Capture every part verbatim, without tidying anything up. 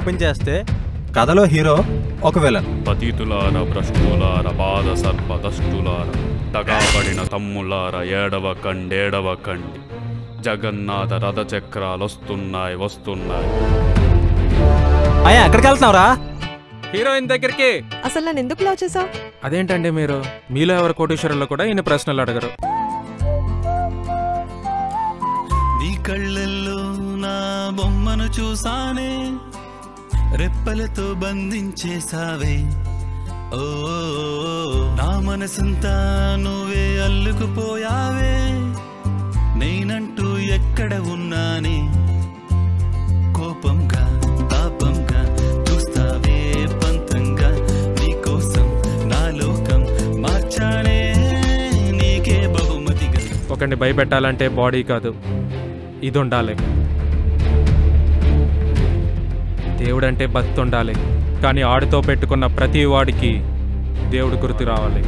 Open చేస్తే కథలో hero ఒక విలన్. పతితులార భ్రష్టులార పాద సర్పదష్టులార తగాబడిన తమ్ములార ఏడవ కండేడవ కండి జగన్నాథ రథచక్రాలు వస్తున్నాయి వస్తున్నాయి. అయ్యా ఎక్కడికి వెళ్తున్నావురా? హీరోయిన్ దగ్గరికి. అసలు నన్ను ఎందుకు లవ్ చేసావు? అదేంటండి మీరు మీలో ఎవరు కోటేశ్వరుల్లో కూడా ఇన్ని ప్రశ్నలు అడగరు. నీ కళ్ళల్లో నా బొమ్మను చూసానే రెప్పలతో బంధించేసావే ఓ నా మనసంతా నువ్వే అల్లుకుపోయావే నేనంటూ ఎక్కడ ఉన్నానే కోపంగా తాపంగా చూస్తావే పంతంగా నీకోసం నా లోకం మార్చానే నీకే బహుమతిగా. ఒకరిని భయపెట్టాలంటే బాడీ కాదు ఇది ఉండాలి. దేవుడంటే భక్తి ఉండాలి, కానీ ఆడితో పెట్టుకున్న ప్రతి వాడికి దేవుడు గుర్తు రావాలి.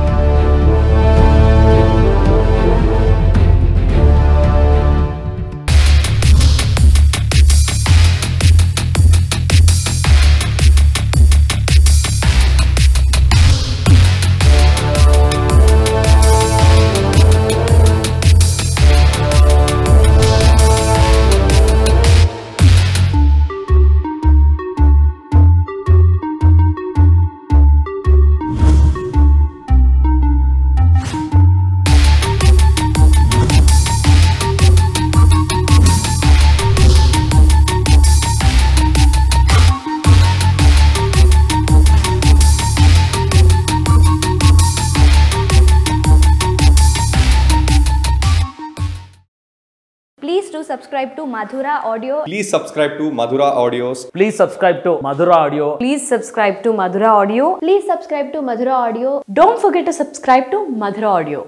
Please do subscribe to Madhura Audio. Please subscribe to Madhura Audios. Please subscribe to Madhura Audio. Please subscribe to Madhura Audio. Please subscribe to Madhura Audio. Don't forget to subscribe to Madhura Audio.